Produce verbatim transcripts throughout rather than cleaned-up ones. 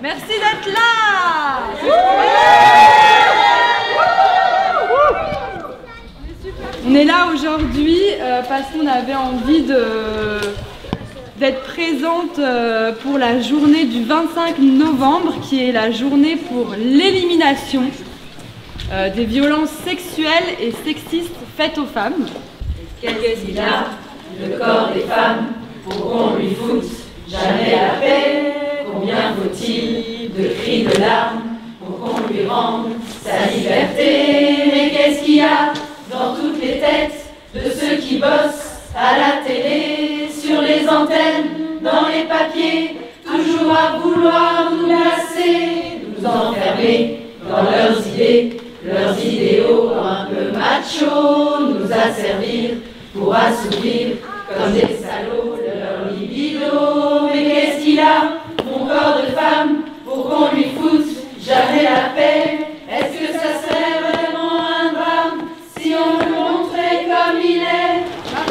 Merci d'être là. On est là aujourd'hui euh, parce qu'on avait envie de d'être présente euh, pour la journée du vingt-cinq novembre, qui est la journée pour l'élimination euh, des violences sexuelles et sexistes faites aux femmes. Qu'est-ce qu'il a, le corps des femmes, pour qu'on lui foute jamais la paix? Combien faut-il de cris, de larmes, pour qu'on lui rende sa liberté? Mais qu'est-ce qu'il y a dans toutes les têtes de ceux qui bossent à la télé, sur les antennes, dans les papiers, toujours à vouloir nous lasser, nous enfermer dans leurs idées, leurs idéaux un peu machos, nous asservir pour assouvir comme des salauds leur libido. Mais qu'est-ce qu'il a, mon corps de femme, pour qu'on lui foute jamais la paix? Est-ce que ça serait vraiment un drame si on le montrait comme il est?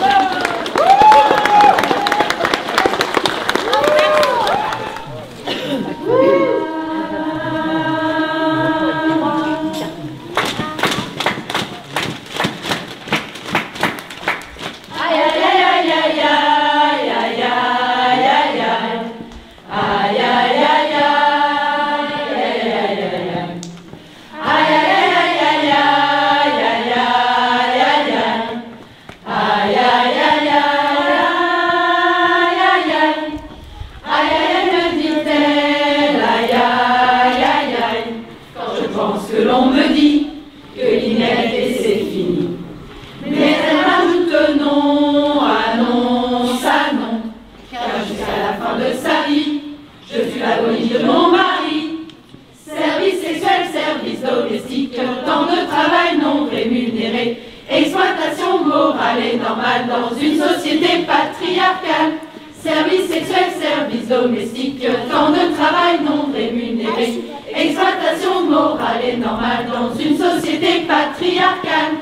Que l'on me dit que l'inégalité c'est fini, mais elle rajoute non à non, ça non, car jusqu'à la fin de sa vie, je fus l'agonie de mon mari. Service sexuel, service domestique, temps de travail non rémunéré, exploitation morale et normale dans une société patriarcale. Service sexuel, service domestique, temps de travail non rémunéré, exploitation morale et normale dans une société patriarcale.